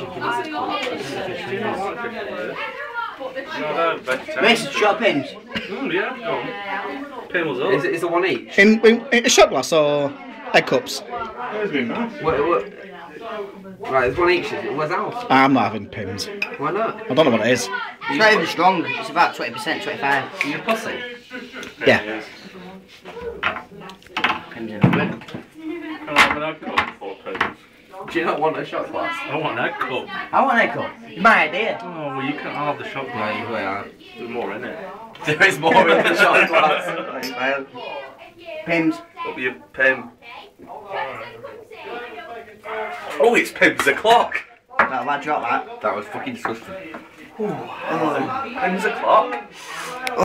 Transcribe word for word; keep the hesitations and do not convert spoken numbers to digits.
Mason, shot pimms. Mm, yeah, go on. Pimms up. Is it is it one each? In, in, in a shot glass or egg cups? That's been nice. What, what? Right, it's one each, is it? Where's ours? I'm not having pims. Why not? I don't know what it is. It's not even strong. It's about twenty percent, twenty-five. Are you a pussy? Yeah. Pimms in a whip. Can I have an egg cup for pimms? Do you not want a shot glass? I want an egg cup. I want an egg cup. It's my idea. Oh, well, you can't have the shot glass. No, you are. There's more in it. There is more in the shot glass. Pimms. Up your pim. Oh, it's pimms o'clock. That'll I drop that. That was fucking disgusting. Pimms o'clock.